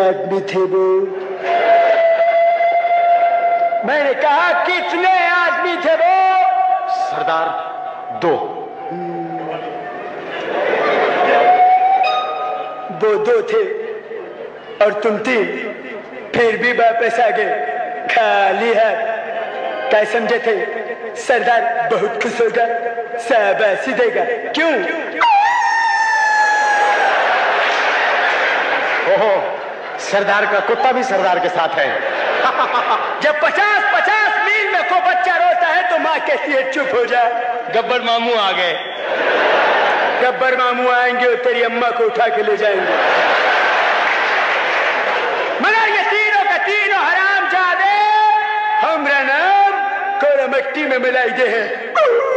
आदमी थे वो? मैंने कहा कितने आदमी थे वो? सरदार, 2। वो 2 थे और तुम 3, फिर भी वापस आ गए खाली हाथ। क्या समझे थे? सरदार बहुत खुश होगा, शाबाशी देगा। क्यों? ओहो, सरदार का कुत्ता भी सरदार के साथ है। जब 50-50 मील में कोई बच्चा रोता है तो माँ कहती है चुप हो जा। गब्बर मामू आ गए। गब्बर मामू आएंगे और तेरी अम्मा को उठा के ले जाएंगे। मगर ये तीनों का तीनों हरामजादे हमरा नाम कोरा मिट्टी में मिलाई दे हैं।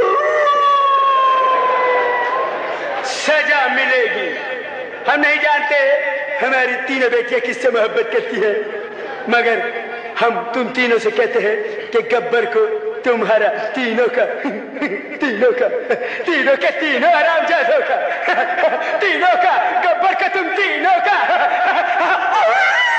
सजा मिलेगी। हम नहीं जानते हमारी तीनों बेटियां किससे मोहब्बत करती है, मगर हम तुम तीनों से कहते हैं कि गब्बर को तुम्हारा तीनों का तीनों हरामजादों का तीनों का, गब्बर का तुम तीनों का